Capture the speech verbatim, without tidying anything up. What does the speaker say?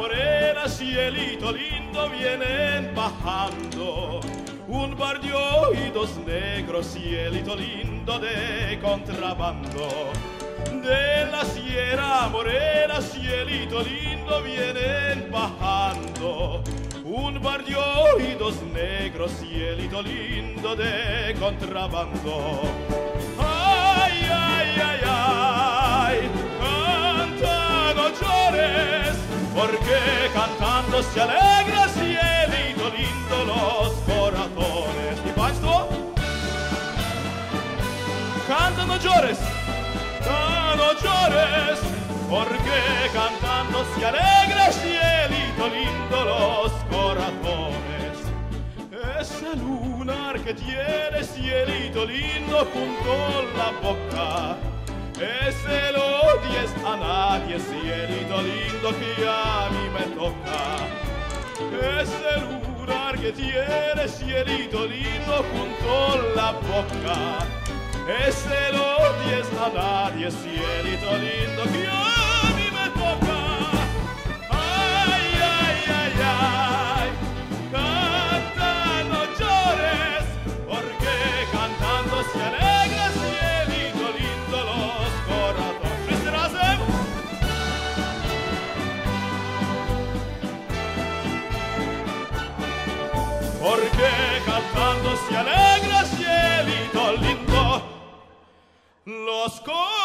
morena, cielito lindo, vienen bajando. Un par de oídos negros, cielito lindo de contrabando. De la sierra morena, cielito lindo, vienen bajando. Un par de oídos negros, cielito lindo de contrabando. Ay, ay, ay, ay, canta, no llores, porque cantando se alegra, cielito lindo, los corazones. ¿Y państwo? Canta, no llores, ah, no llores, porque cantando se alegra, cielito lindo, los corazones. Ese lunar que tiene, cielito lindo, junto a la boca, ese lo odies a nadie, cielito lindo, que a mí me toca. Ese lunar que tiene, cielito lindo, junto a la boca, ese lo odies a nadie, cielito lindo, que a mí me toca. Ay, ay, ay, ay, canta, no llores, porque cantando se alegra, cielito lindo, los corazones. ¿Será? Porque cantando se alegra, cielito lindo, los corazones.